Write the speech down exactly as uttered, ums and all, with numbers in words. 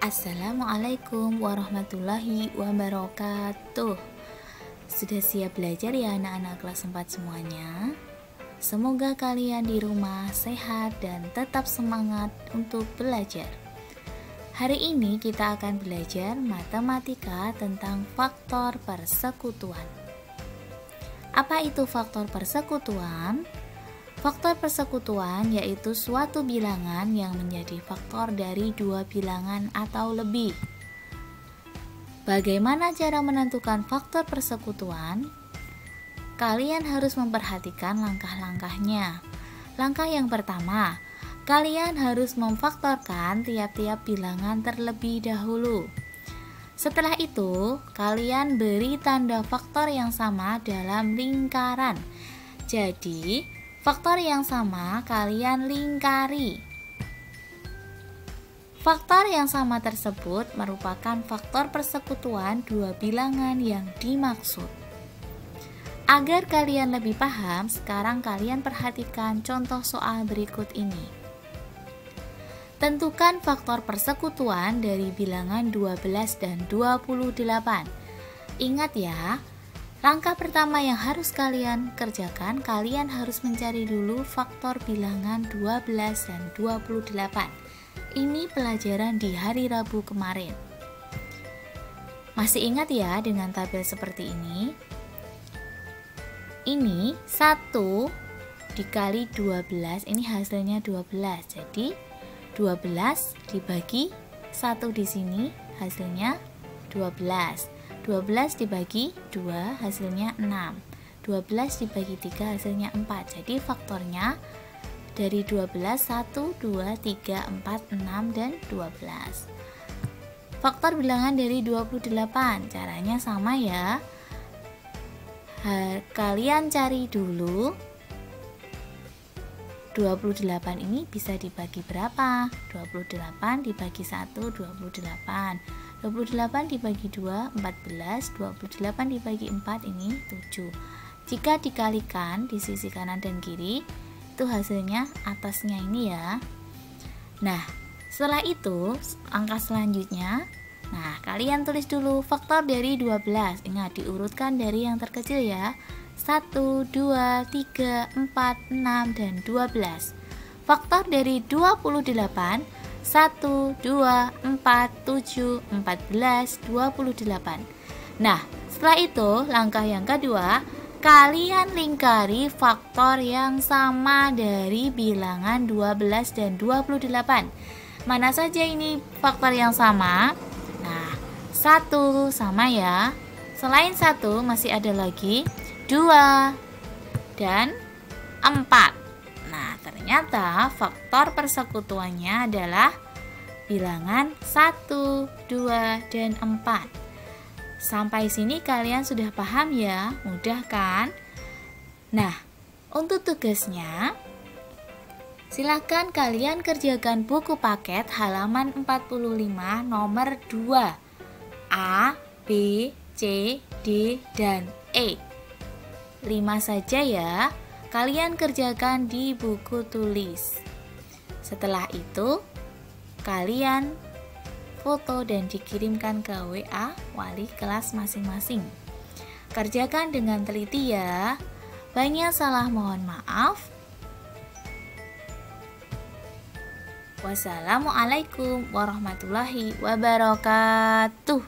Assalamualaikum warahmatullahi wabarakatuh. Sudah siap belajar ya anak-anak kelas empat semuanya? Semoga kalian di rumah sehat dan tetap semangat untuk belajar. Hari ini kita akan belajar matematika tentang faktor persekutuan. Apa itu faktor persekutuan? Faktor persekutuan yaitu suatu bilangan yang menjadi faktor dari dua bilangan atau lebih. Bagaimana cara menentukan faktor persekutuan? Kalian harus memperhatikan langkah-langkahnya. Langkah yang pertama, kalian harus memfaktorkan tiap-tiap bilangan terlebih dahulu. Setelah itu, kalian beri tanda faktor yang sama dalam lingkaran. Jadi, faktor yang sama kalian lingkari. Faktor yang sama tersebut merupakan faktor persekutuan dua bilangan yang dimaksud. Agar kalian lebih paham, sekarang kalian perhatikan contoh soal berikut ini. Tentukan faktor persekutuan dari bilangan dua belas dan dua puluh delapan. Ingat ya, langkah pertama yang harus kalian kerjakan, kalian harus mencari dulu faktor bilangan dua belas dan dua puluh delapan. Ini pelajaran di hari Rabu kemarin. Masih ingat ya dengan tabel seperti ini? Ini satu dikali dua belas, ini hasilnya dua belas. Jadi dua belas dibagi satu di sini hasilnya dua belas. dua belas dibagi dua hasilnya enam. dua belas dibagi tiga hasilnya empat. Jadi faktornya dari dua belas satu, dua, tiga, empat, enam dan dua belas. Faktor bilangan dari dua puluh delapan, caranya sama ya. Ha, kalian cari dulu dua puluh delapan ini bisa dibagi berapa? dua puluh delapan dibagi satu, dua puluh delapan. dua puluh delapan dibagi dua, empat belas. dua puluh delapan dibagi empat, ini tujuh. Jika dikalikan di sisi kanan dan kiri, itu hasilnya atasnya ini ya. Nah, setelah itu, angka selanjutnya, nah kalian tulis dulu faktor dari dua belas. Ingat, diurutkan dari yang terkecil ya. satu, dua, tiga, empat, enam, dan dua belas. Faktor dari dua puluh delapan, satu, dua, empat, tujuh, empat belas, dua puluh delapan. Nah, setelah itu langkah yang kedua, kalian lingkari faktor yang sama dari bilangan dua belas dan dua puluh delapan. Mana saja ini faktor yang sama? Nah, satu sama ya. Selain satu masih ada lagi dua dan empat. Nah, ternyata faktor persekutuannya adalah bilangan satu, dua, dan empat. Sampai sini kalian sudah paham ya? Mudah kan? Nah, untuk tugasnya, silakan kalian kerjakan buku paket halaman empat puluh lima nomor dua. A, B, C, D, dan E. lima saja ya. Kalian kerjakan di buku tulis. Setelah itu, kalian foto dan dikirimkan ke W A wali kelas masing-masing. Kerjakan dengan teliti ya. Banyak salah mohon maaf. Wassalamualaikum warahmatullahi wabarakatuh.